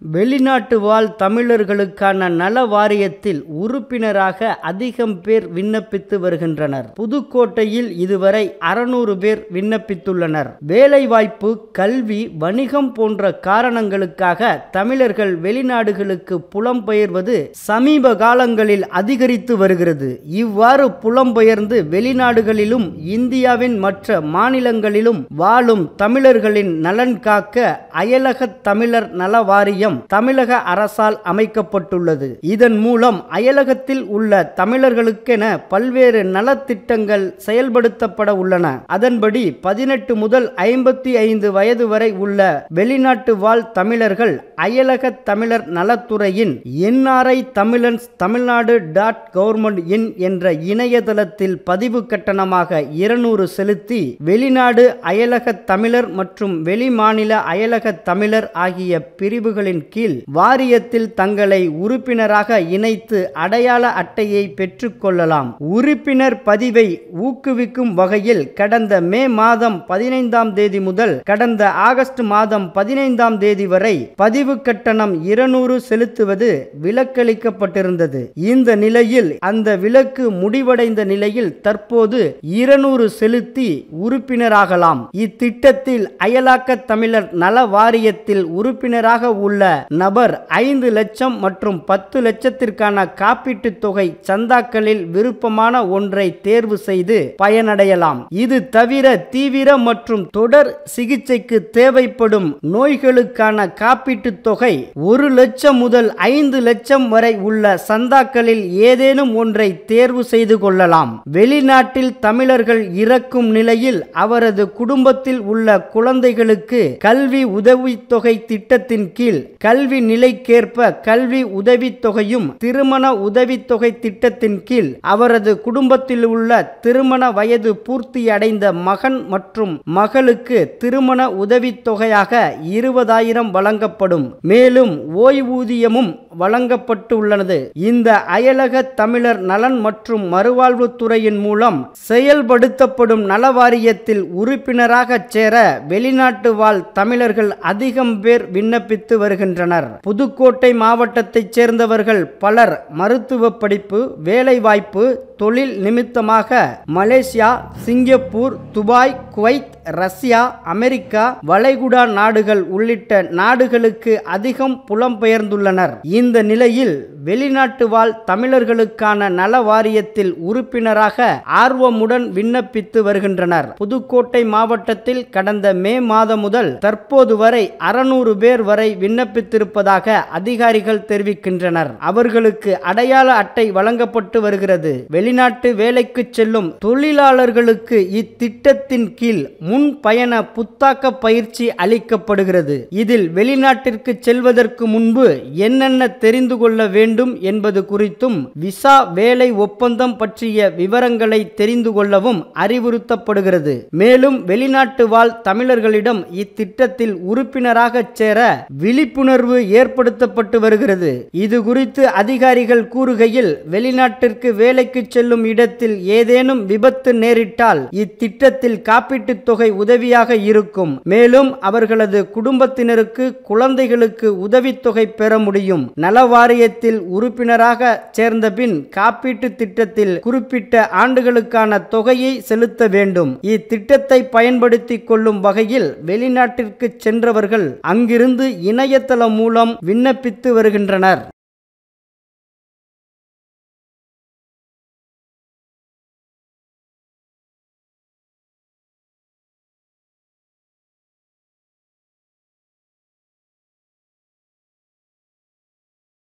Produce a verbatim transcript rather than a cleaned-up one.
வெளிநாட்டு வாழ் தமிழர்களுக்கான நல வாரியத்தில் உறுப்பினராக அதிகம் பேர் விண்ணப்பித்து வருகின்றனர். புதுக்கோட்டையில் இதுவரை அறுநூறு பேர் விண்ணப்பித்துள்ளனர். வேலைவாய்ப்பு, கல்வி, வணிகம் போன்ற காரணங்களுக்காக தமிழர்கள் வெளிநாடுகளுக்கு புலம்பெயர்வது சமீப காலங்களில் அதிகரித்து வருகிறது. இவ்வாறு புலம்பெயர்ந்து வெளிநாடுகளிலும் இந்தியாவின் மற்ற மாநிலங்களிலும் வாழும் தமிழர்களின் நலன் காக்க அயலக தமிழர் நல வாரியம் தமிழக அரசால் அமைக்கப்பட்டுள்ளது. இதன் மூலம் அயலகத்தில் உள்ள தமிழர்களுக்கென பல்வேறு நலத்திட்டங்கள் செயல்படுத்தப்பட உள்ளன. அதன்படி பதினெட்டு முதல் ஐம்பத்தி ஐந்து வயது வரை உள்ள வெளிநாட்டு வாழ் தமிழர்கள் அயலக தமிழர் நலத்துறையின் NRI Tamilans Tamil Nadu dot government in என்ற இணையதளத்தில் பதிவு கட்டணமாக இருநூறு செலுத்தி வெளிநாடு அயலக தமிழர் மற்றும் வெளிமாநில அயலக தமிழர் ஆகிய பிரிவுகளின் கீழ் வாரியத்தில் தங்களை உறுப்பினராக இணைத்து அடையாள அட்டையை பெற்றுக் கொள்ளலாம். உறுப்பினர் பதிவை ஊக்குவிக்கும் வகையில் கடந்த மே மாதம் பதினைந்தாம் தேதி முதல் கடந்த ஆகஸ்ட் மாதம் பதினைந்தாம் தேதி வரை பதிவு கட்டணம் இருநூறு செலுத்துவது விலக்களிக்கப்பட்டிருந்தது. இந்த நிலையில் அந்த விலக்கு முடிவடைந்த நிலையில் தற்போது இருநூறு செலுத்தி உறுப்பினராகலாம். இத்திட்டத்தில் அயலாக்க தமிழர் நல வாரியத்தில் உறுப்பினராக உள்ள நபர் ஐந்து லட்சம் மற்றும் பத்து லட்சத்திற்கான காப்பீட்டு தொகை சந்தாக்களில் விருப்பமான ஒன்றை தேர்வு செய்து பயனடையலாம். இது தவிர தீவிர மற்றும் தொடர் சிகிச்சைக்கு தேவைப்படும் நோய்களுக்கான காப்பீட்டு தொகை ஒரு லட்சம் முதல் ஐந்து லட்சம் வரை உள்ள சந்தாக்களில் ஏதேனும் ஒன்றை தேர்வு செய்து கொள்ளலாம். வெளிநாட்டில் தமிழர்கள் இறக்கும் நிலையில் அவரது குடும்பத்தில் உள்ள குழந்தைகளுக்கு கல்வி உதவித்தொகை திட்டத்தின் கீழ் கல்வி நிலைக்கேற்ப கல்வி உதவித்தொகையும், திருமண உதவித்தொகை திட்டத்தின் கீழ் அவரது குடும்பத்தில் உள்ள திருமண வயது பூர்த்தி அடைந்த மகன் மற்றும் மகளுக்கு திருமண உதவித்தொகையாக இருபதாயிரம் வழங்கப்படும். மேலும் ஓய்வூதியமும் வழங்கப்பட்டுள்ளது. இந்த அயலக தமிழர் நலன் மற்றும் மறுவாழ்வு துறையின் மூலம் செயல்படுத்தப்படும் நலவாரியத்தில் உறுப்பினராக சேர வெளிநாட்டு வாழ் தமிழர்கள் அதிகம் பேர் விண்ணப்பித்து வருகின்றனர். புதுக்கோட்டை மாவட்டத்தைச் சேர்ந்தவர்கள் பலர் மருத்துவ படிப்பு, வேலைவாய்ப்பு, தொழில் நிமித்தமாக Malaysia, Singapore, Dubai, Kuwait, Russia, America, வளைகுடா நாடுகள் உள்ளிட்ட நாடுகளுக்கு அதிகம் புலம்பெயர்ந்துள்ளனர். இந்த நிலையில் வெளிநாட்டு வாழ் தமிழர்களுக்கான நல வாரியத்தில் உறுப்பினராக ஆர்வமுடன் விண்ணப்பித்து வருகின்றனர். புதுக்கோட்டை மாவட்டத்தில் கடந்த மே மாதம் முதல் தற்போது வரை அறுநூறு பேர் வரை விண்ணப்பித்திருப்பதாக அதிகாரிகள் தெரிவிக்கின்றனர். அவர்களுக்கு அடையாள அட்டை வழங்கப்பட்டு வருகிறது. வெளிநாட்டு வேலைக்கு செல்லும் தொழிலாளர்களுக்கு இத்திட்டத்தின் கீழ் முன் பயண புத்தாக்க பயிற்சி அளிக்கப்படுகிறது. இதில் வெளிநாட்டிற்கு செல்வதற்கு முன்பு என்னென்ன தெரிந்து கொள்ள வேண்டும் என்பது குறித்தும் விசா, வேலை ஒப்பந்தம் பற்றிய விவரங்களை தெரிந்து கொள்ளவும் அறிவுறுத்தப்படுகிறது. மேலும் வெளிநாட்டு வாழ் தமிழர்களிடம் இத்திட்டத்தில் உறுப்பினராக சேர விழிப்புணர்வு ஏற்படுத்தப்பட்டு வருகிறது. இது குறித்து அதிகாரிகள் கூறுகையில், வெளிநாட்டிற்கு வேலைக்கு செல்லும் இடத்தில் ஏதேனும் விபத்து நேரிட்டால் இத்திட்டத்தில் காப்பீட்டு தொகை உதவியாக இருக்கும். மேலும் அவர்களது குடும்பத்தினருக்கு, குழந்தைகளுக்கு உதவித்தொகை பெற முடியும். நல வாரியத்தில் உறுப்பினராக சேர்ந்த பின் காப்பீட்டு திட்டத்தில் குறிப்பிட்ட ஆண்டுகளுக்கான தொகையை செலுத்த வேண்டும். இத்திட்டத்தை பயன்படுத்திக் கொள்ளும் வகையில் வெளிநாட்டிற்கு சென்றவர்கள் அங்கிருந்து இணையதளம் மூலம் விண்ணப்பித்து வருகின்றனர்.